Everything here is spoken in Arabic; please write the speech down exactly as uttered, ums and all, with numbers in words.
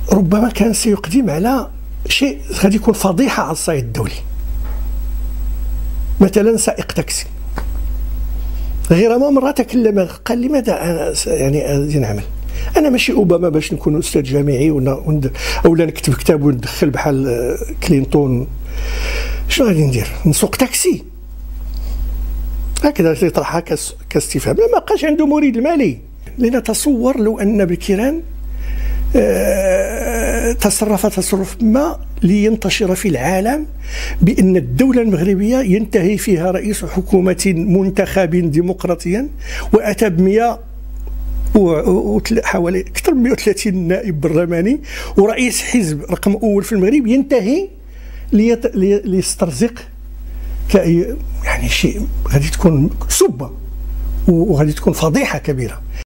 ربما كان سيقدم على شيء غادي يكون فضيحة على الصعيد الدولي، مثلا سائق تاكسي. غير ما مرة تكلم قال لماذا يعني نعمل انا ماشي اوباما باش نكون استاذ جامعي ولا نكتب كتاب وندخل بحال كلينتون. شنو غادي ندير؟ نسوق تاكسي؟ هكذا يطرحها كاستفهام. ما بقاش عنده مريد المالي. لنتصور لو ان بكيران تصرف تصرف ما لينتشر في العالم بأن الدولة المغربية ينتهي فيها رئيس حكومة منتخب ديمقراطيا وأتى ب حوالي أكثر من مئة وثلاثين نائب برلماني، ورئيس حزب رقم أول في المغرب ينتهي ليسترزق كأي يعني شيء. غادي تكون سبة وغادي تكون فضيحة كبيرة.